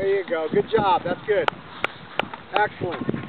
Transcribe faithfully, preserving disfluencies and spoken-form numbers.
There you go. Good job. That's good. Excellent.